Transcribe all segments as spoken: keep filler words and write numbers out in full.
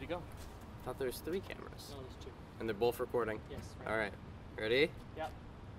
go. I thought there was three cameras. No, there's two. And they're both recording? Yes. Right. All right. Ready? Yep.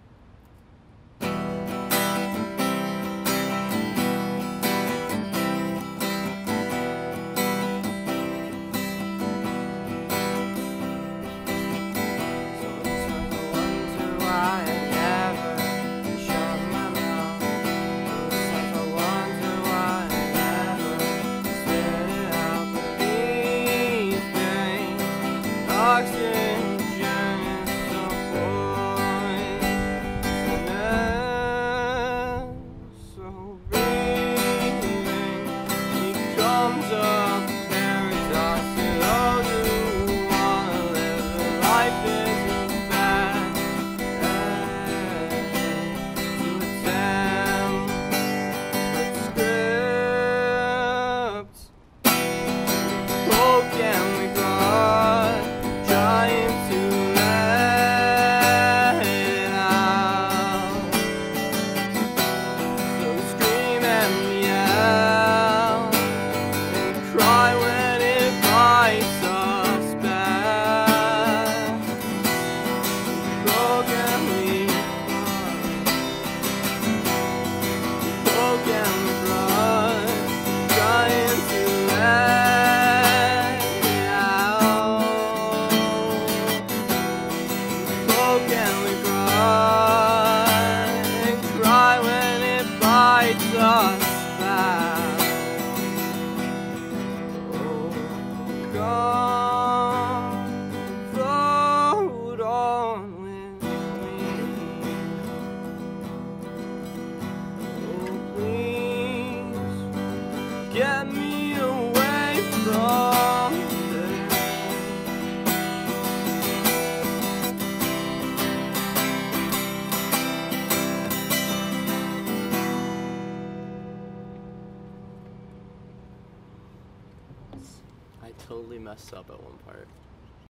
Get me away from this. I totally messed up at one part.